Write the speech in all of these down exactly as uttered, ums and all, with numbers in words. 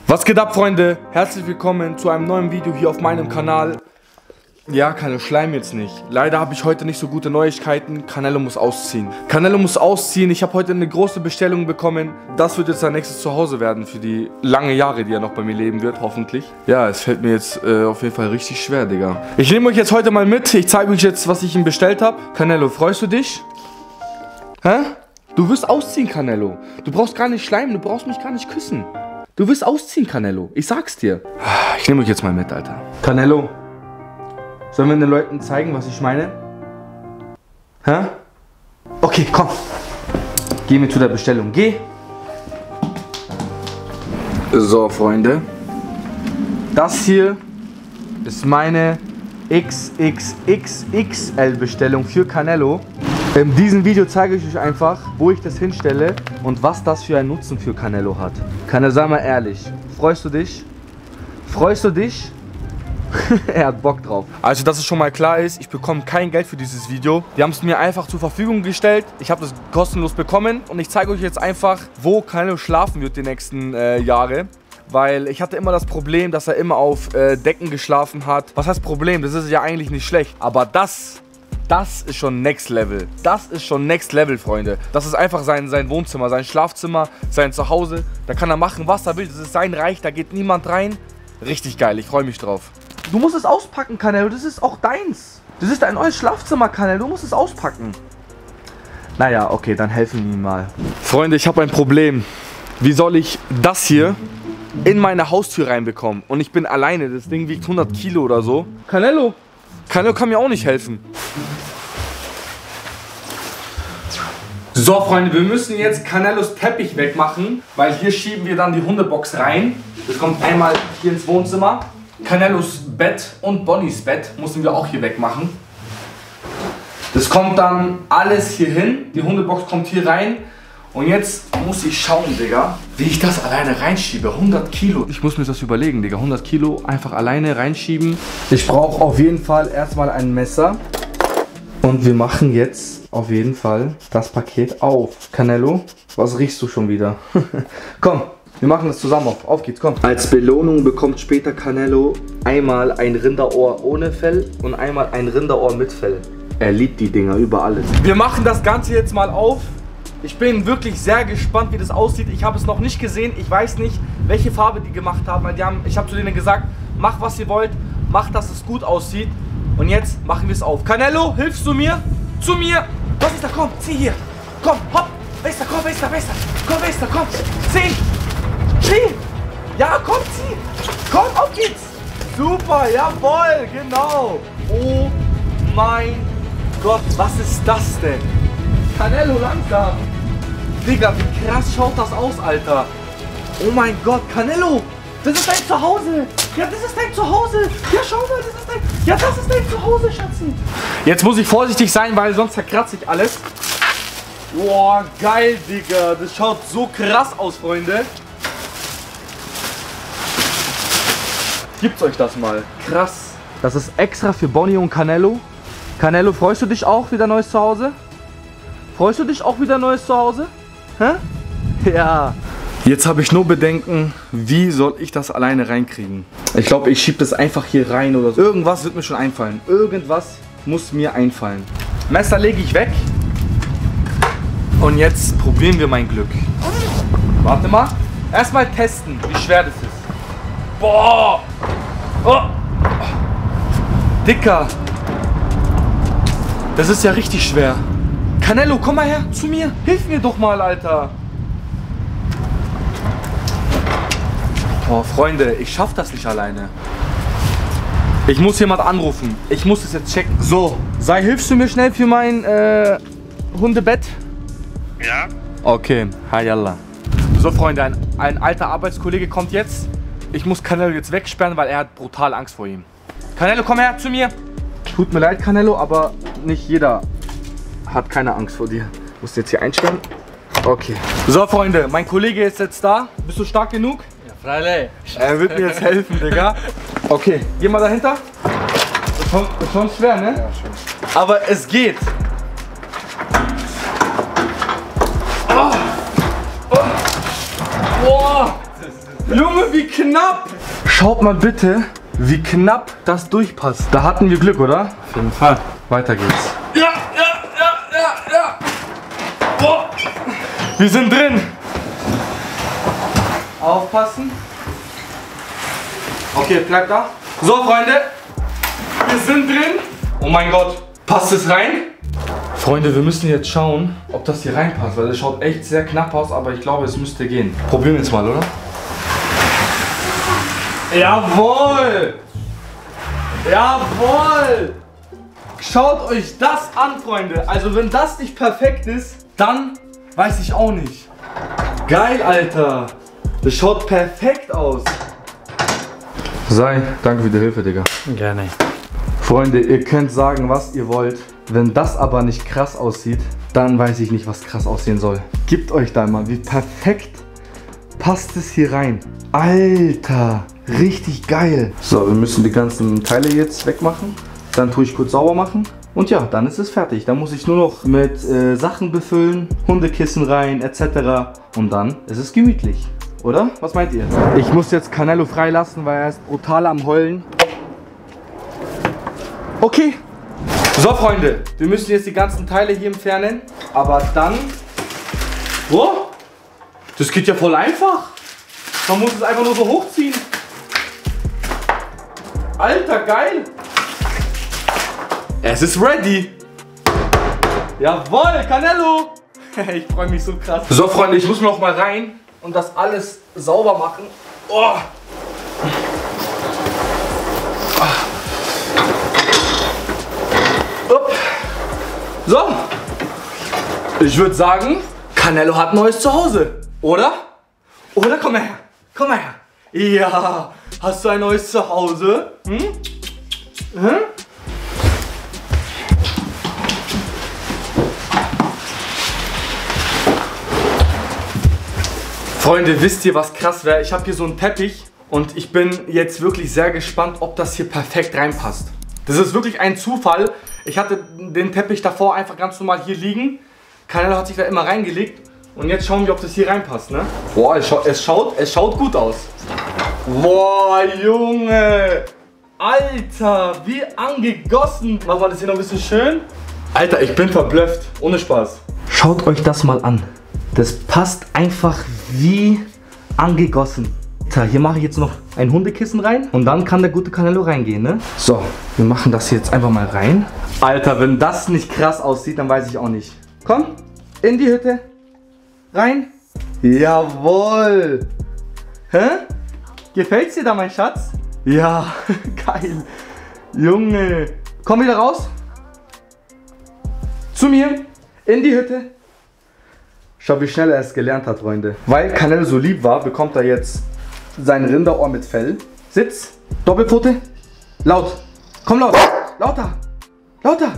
Was geht ab, Freunde? Herzlich willkommen zu einem neuen Video hier auf meinem Kanal. Ja, keine Schleim jetzt nicht. Leider habe ich heute nicht so gute Neuigkeiten. Canelo muss ausziehen. Canelo muss ausziehen. Ich habe heute eine große Bestellung bekommen. Das wird jetzt sein nächstes Zuhause werden für die lange Jahre, die er noch bei mir leben wird, hoffentlich. Ja, es fällt mir jetzt äh, auf jeden Fall richtig schwer, Digga. Ich nehme euch jetzt heute mal mit. Ich zeige euch jetzt, was ich ihm bestellt habe. Canelo, freust du dich? Hä? Du wirst ausziehen, Canelo. Du brauchst gar nicht schleimen. Du brauchst mich gar nicht küssen. Du wirst ausziehen, Canelo. Ich sag's dir. Ich nehme euch jetzt mal mit, Alter. Canelo. Sollen wir den Leuten zeigen, was ich meine? Hä? Okay, komm. Geh mir zu der Bestellung. Geh. So, Freunde. Das hier ist meine X X X X L Bestellung für Canelo. In diesem Video zeige ich euch einfach, wo ich das hinstelle und was das für einen Nutzen für Canelo hat. Canelo, sei mal ehrlich. Freust du dich? Freust du dich? Er hat Bock drauf. Also, dass es schon mal klar ist, ich bekomme kein Geld für dieses Video. Die haben es mir einfach zur Verfügung gestellt. Ich habe das kostenlos bekommen und ich zeige euch jetzt einfach, wo Canelo schlafen wird die nächsten äh, Jahre. Weil ich hatte immer das Problem, dass er immer auf äh, Decken geschlafen hat. Was heißt Problem? Das ist ja eigentlich nicht schlecht. Aber das, das ist schon Next Level. Das ist schon Next Level, Freunde. Das ist einfach sein, sein Wohnzimmer, sein Schlafzimmer, sein Zuhause. Da kann er machen, was er will. Das ist sein Reich, da geht niemand rein. Richtig geil, ich freue mich drauf. Du musst es auspacken, Canelo, das ist auch deins. Das ist dein neues Schlafzimmer, Canelo, du musst es auspacken. Naja, okay, dann helfen wir ihm mal. Freunde, ich habe ein Problem. Wie soll ich das hier in meine Haustür reinbekommen? Und ich bin alleine, das Ding wiegt hundert Kilo oder so. Canelo, Canelo kann mir auch nicht helfen. So, Freunde, wir müssen jetzt Canelos Teppich wegmachen, weil hier schieben wir dann die Hundebox rein. Das kommt einmal hier ins Wohnzimmer. Canelos Bett und Bonnys Bett müssen wir auch hier wegmachen. Das kommt dann alles hier hin. Die Hundebox kommt hier rein. Und jetzt muss ich schauen, Digga, wie ich das alleine reinschiebe. hundert Kilo. Ich muss mir das überlegen, Digga. hundert Kilo einfach alleine reinschieben. Ich brauche auf jeden Fall erstmal ein Messer. Und wir machen jetzt auf jeden Fall das Paket auf. Canelo, was riechst du schon wieder? Komm. Wir machen das zusammen auf. Auf geht's, komm. Als Belohnung bekommt später Canelo einmal ein Rinderohr ohne Fell und einmal ein Rinderohr mit Fell. Er liebt die Dinger über alles. Wir machen das Ganze jetzt mal auf. Ich bin wirklich sehr gespannt, wie das aussieht. Ich habe es noch nicht gesehen. Ich weiß nicht, welche Farbe die gemacht haben. Weil die haben, ich habe zu denen gesagt, macht was ihr wollt. Macht, dass es gut aussieht. Und jetzt machen wir es auf. Canelo, hilfst du mir? Zu mir. Was ist da? Komm, zieh hier. Komm, hopp. Wer ist da? Komm, wer ist da? Wer ist da? Komm, wer ist da? Komm. Zieh. Zieh! Ja, komm, zieh! Komm, auf geht's! Super, jawohl, genau! Oh mein Gott, was ist das denn? Canelo, langsam! Digga, wie krass schaut das aus, Alter! Oh mein Gott, Canelo! Das ist dein Zuhause! Ja, das ist dein Zuhause! Ja, schau mal, das ist dein... Ja, das ist dein Zuhause, Schatzi! Jetzt muss ich vorsichtig sein, weil sonst zerkratze ich alles. Boah, geil, Digga! Das schaut so krass aus, Freunde! Gibt's euch das mal. Krass. Das ist extra für Bonnie und Canelo. Canelo, freust du dich auch wieder neues Zuhause? Freust du dich auch wieder neues Zuhause? Hä? Ja. Jetzt habe ich nur Bedenken, wie soll ich das alleine reinkriegen? Ich glaube, ich schiebe das einfach hier rein oder so. Irgendwas wird mir schon einfallen. Irgendwas muss mir einfallen. Messer lege ich weg. Und jetzt probieren wir mein Glück. Warte mal. Erstmal testen, wie schwer das ist. Boah! Oh. Dicker! Das ist ja richtig schwer. Canelo, komm mal her zu mir. Hilf mir doch mal, Alter. Boah, Freunde, ich schaff das nicht alleine. Ich muss jemand anrufen. Ich muss es jetzt checken. So, Sei, hilfst du mir schnell für mein äh, Hundebett? Ja. Okay, hayallah. So, Freunde, ein, ein alter Arbeitskollege kommt jetzt. Ich muss Canelo jetzt wegsperren, weil er hat brutal Angst vor ihm. Canelo, komm her zu mir. Tut mir leid, Canelo, aber nicht jeder hat keine Angst vor dir. Musst du jetzt hier einsperren? Okay. So, Freunde, mein Kollege ist jetzt da. Bist du stark genug? Ja, freilich. Er wird mir jetzt helfen, Digga. Okay, geh mal dahinter. Ist schon, ist schon schwer, ne? Ja, schon. Aber es geht. Oh. Oh. Boah. Junge! Junge, wie knapp! Schaut mal bitte, wie knapp das durchpasst. Da hatten wir Glück, oder? Auf jeden Fall. Weiter geht's. Ja, ja, ja, ja, ja. Boah. Wir sind drin. Aufpassen. Okay, bleib da. So, Freunde. Wir sind drin. Oh mein Gott. Passt es rein? Freunde, wir müssen jetzt schauen, ob das hier reinpasst, weil es schaut echt sehr knapp aus, aber ich glaube, es müsste gehen. Probieren wir jetzt mal, oder? Jawohl! Jawohl! Schaut euch das an, Freunde. Also wenn das nicht perfekt ist, dann weiß ich auch nicht. Geil, Alter. Das schaut perfekt aus. Sei, danke für die Hilfe, Digga. Gerne. Freunde, ihr könnt sagen, was ihr wollt. Wenn das aber nicht krass aussieht, dann weiß ich nicht, was krass aussehen soll. Gebt euch da mal, wie perfekt passt es hier rein. Alter, richtig geil. So, wir müssen die ganzen Teile jetzt wegmachen. Dann tue ich kurz sauber machen. Und ja, dann ist es fertig. Dann muss ich nur noch mit äh, Sachen befüllen, Hundekissen rein, et cetera. Und dann ist es gemütlich. Oder? Was meint ihr? Ich muss jetzt Canelo freilassen, weil er ist brutal am Heulen. Okay. So, Freunde, wir müssen jetzt die ganzen Teile hier entfernen. Aber dann... Oh, das geht ja voll einfach. Man muss es einfach nur so hochziehen. Alter, geil. Es ist ready. Jawohl, Canelo. Ich freue mich so krass. So, Freunde, ich muss noch mal rein und das alles sauber machen. Oh. So, ich würde sagen, Canelo hat ein neues Zuhause, oder? Oder? Komm mal her, komm mal her. Ja, hast du ein neues Zuhause? Hm? Hm? Freunde, wisst ihr, was krass wäre? Ich habe hier so einen Teppich und ich bin jetzt wirklich sehr gespannt, ob das hier perfekt reinpasst. Das ist wirklich ein Zufall. Ich hatte den Teppich davor einfach ganz normal hier liegen. Canelo hat sich da immer reingelegt. Und jetzt schauen wir, ob das hier reinpasst, ne? Boah, es, scha es, schaut, es schaut gut aus. Boah, Junge. Alter, wie angegossen. Machen wir das hier noch ein bisschen schön. Alter, ich bin verblüfft. Ohne Spaß. Schaut euch das mal an. Das passt einfach wie angegossen. Hier mache ich jetzt noch ein Hundekissen rein und dann kann der gute Canelo reingehen, ne? So, wir machen das jetzt einfach mal rein. Alter, wenn das nicht krass aussieht, dann weiß ich auch nicht. Komm, in die Hütte. Rein. Jawohl. Hä? Gefällt's dir da, mein Schatz? Ja, geil. Junge. Komm wieder raus. Zu mir. In die Hütte. Schau, wie schnell er es gelernt hat, Freunde. Weil Canelo so lieb war, bekommt er jetzt sein Rinderohr mit Fell. Sitz. Doppelpfote. Laut. Komm laut. Lauter. Lauter.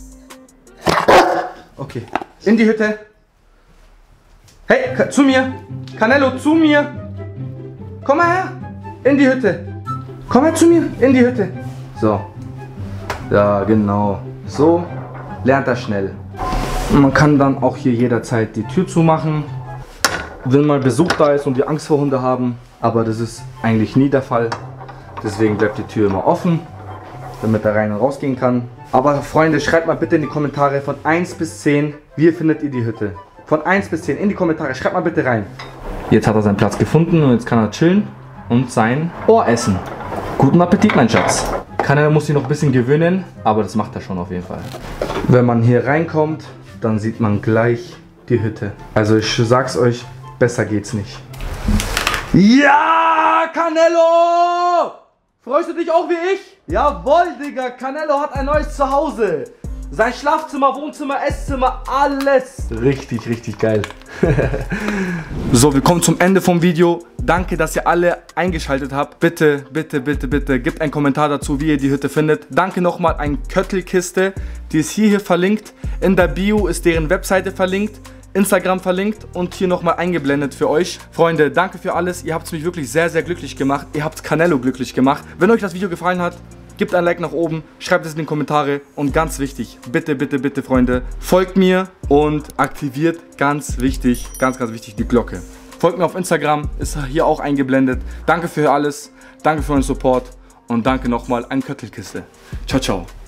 Okay. In die Hütte. Hey, zu mir. Canelo, zu mir. Komm mal her. In die Hütte. Komm her zu mir. In die Hütte. So. Ja, genau. So lernt er schnell. Man kann dann auch hier jederzeit die Tür zumachen, wenn mal Besuch da ist und wir Angst vor Hunde haben. Aber das ist eigentlich nie der Fall. Deswegen bleibt die Tür immer offen, damit er rein und rausgehen kann. Aber Freunde, schreibt mal bitte in die Kommentare von eins bis zehn, wie findet ihr die Hütte? Von eins bis zehn in die Kommentare, schreibt mal bitte rein. Jetzt hat er seinen Platz gefunden und jetzt kann er chillen und sein Ohr essen. Guten Appetit, mein Schatz. Canelo muss sich noch ein bisschen gewöhnen, aber das macht er schon auf jeden Fall. Wenn man hier reinkommt, dann sieht man gleich die Hütte. Also ich sag's euch, besser geht's nicht. Ja, Canelo! Freust du dich auch wie ich? Jawohl, Digga, Canelo hat ein neues Zuhause. Sein Schlafzimmer, Wohnzimmer, Esszimmer, alles. Richtig, richtig geil. So, wir kommen zum Ende vom Video. Danke, dass ihr alle eingeschaltet habt. Bitte, bitte, bitte, bitte, gebt einen Kommentar dazu, wie ihr die Hütte findet. Danke nochmal an Köttelkiste, die ist hier, hier verlinkt. In der Bio ist deren Webseite verlinkt, Instagram verlinkt und hier nochmal eingeblendet für euch. Freunde, danke für alles. Ihr habt mich wirklich sehr, sehr glücklich gemacht. Ihr habt Canelo glücklich gemacht. Wenn euch das Video gefallen hat, gebt ein Like nach oben, schreibt es in die Kommentare und ganz wichtig, bitte, bitte, bitte, Freunde, folgt mir und aktiviert ganz wichtig, ganz, ganz wichtig die Glocke. Folgt mir auf Instagram, ist hier auch eingeblendet. Danke für alles, danke für euren Support und danke nochmal an Köttelkiste. Ciao, ciao.